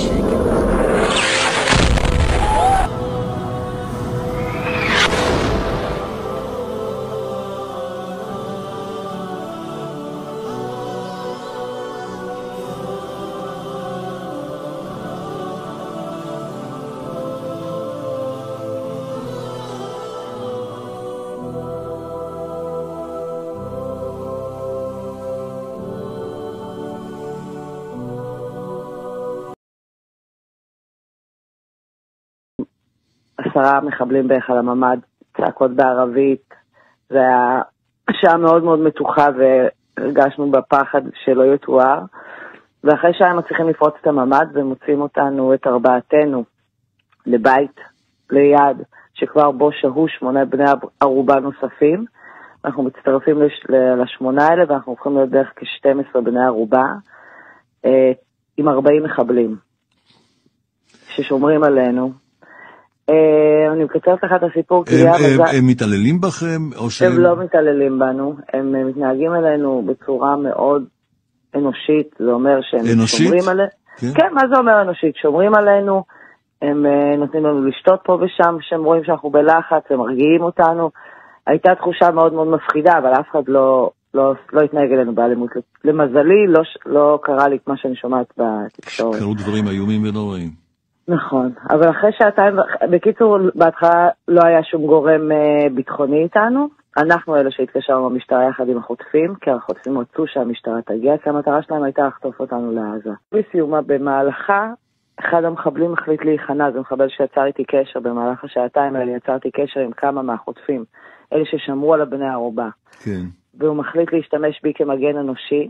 10 מחבלים בהיכל הממ"ד, צעקות בערבית, זה היה שעה מאוד מאוד מתוחה והרגשנו בפחד שלא יתואר, ואחרי שעה הם מצליחים לפרוץ את הממ"ד ומוצאים אותנו, את 4 לבית ליד, שכבר בו שהו 8 בני ערובה נוספים, אנחנו מצטרפים ל8 האלה ואנחנו הופכים להיות דרך כ12 בני ערובה, עם 40 מחבלים ששומרים עלינו. אני מקצרת לך את הסיפור. הם מתעללים בכם? הם לא מתעללים בנו, הם מתנהגים אלינו בצורה מאוד אנושית, זה אומר שהם שומרים עלינו. כן, מה זה אומר אנושית? שומרים עלינו, הם נותנים לנו לשתות פה ושם, שהם רואים שאנחנו בלחץ, הם מרגיעים אותנו. הייתה תחושה מאוד מאוד מפחידה, אבל אף אחד לא התנהג אלינו באלימות. למזלי, לא קרה לי מה שאני שומעת בתקשורת. קרו דברים איומים ונוראים. נכון, אבל אחרי שעתיים, בקיצור, בהתחלה לא היה שום גורם ביטחוני איתנו. אנחנו אלה שהתקשרנו במשטרה יחד עם החוטפים, כי החוטפים רצו שהמשטרה תגיע, כי המטרה שלהם הייתה לחטוף אותנו לעזה. בסיומה, במהלכה, אחד המחבלים החליט להיכנע, זה מחבל שיצר איתי קשר, במהלך השעתיים האלה יצרתי קשר עם כמה מהחוטפים, אלה ששמרו על הבני ערובה. כן. והוא מחליט להשתמש בי כמגן אנושי,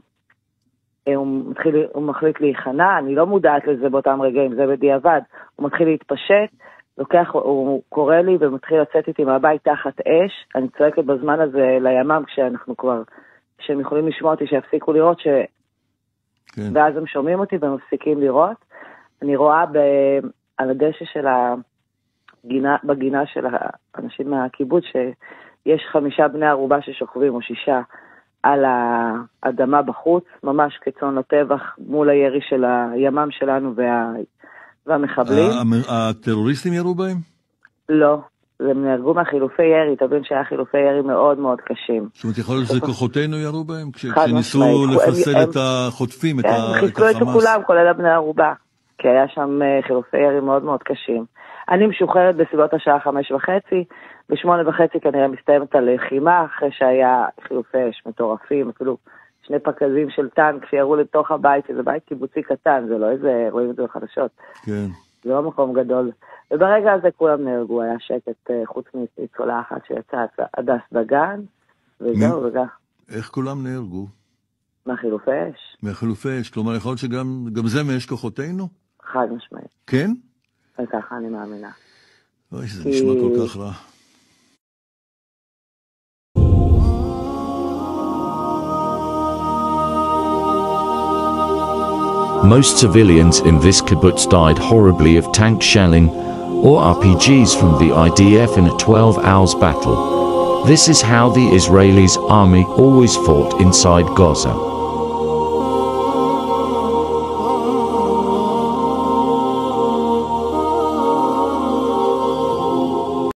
הוא מחליט להיכנע, אני לא מודעת לזה באותם רגעים, זה בדיעבד, הוא מתחיל להתפשט, הוא קורא לי ומתחיל לצאת איתי מהבית תחת אש, אני צועקת בזמן הזה לימ"מ כשהם יכולים לשמוע אותי, שיפסיקו לראות, כן. ואז הם שומעים אותי והם מפסיקים לראות, אני רואה על הדשא של בגינה של האנשים מהקיבוץ, שיש 5 בני ערובה ששוכבים, או 6, על האדמה בחוץ, ממש כצאן לטבח, מול הירי של הימ"מ שלנו והמחבלים. הטרוריסטים ירו בהם? לא, הם נהרגו מהחילופי ירי, תבין שהיה חילופי ירי מאוד מאוד קשים. זאת אומרת, יכול להיות שזה כוחותינו ירו בהם? כשניסו לפסל את החוטפים, את החמאס? הם חיסלו את כולם, כולל הבני ערובה, כי היה שם חילופי ירי מאוד מאוד קשים. אני משוחררת בסביבות השעה 5:30, ב8:30 כנראה מסתיימת הלחימה, אחרי שהיה חילופי אש מטורפים, אפילו 2 פקזים של טנק שירו לתוך הבית, שזה בית קיבוצי קטן, זה לא איזה, רואים את זה בחדשות. כן. זה לא מקום גדול. וברגע הזה כולם נהרגו, היה שקט חוץ מניצולה אחת שיצאה, הדס דגן, וזהו וגם. איך כולם נהרגו? מהחילופי אש. מהחילופי אש, כלומר יכול להיות שגם זה מאש כוחותינו? חד משמעית. כן? וככה אני מאמינה. אוי, זה נשמע כל כך רע. Most civilians in this kibbutz died horribly of tank shelling or RPGs from the IDF in a 12-hour battle. This is how the Israeli army always fought inside Gaza.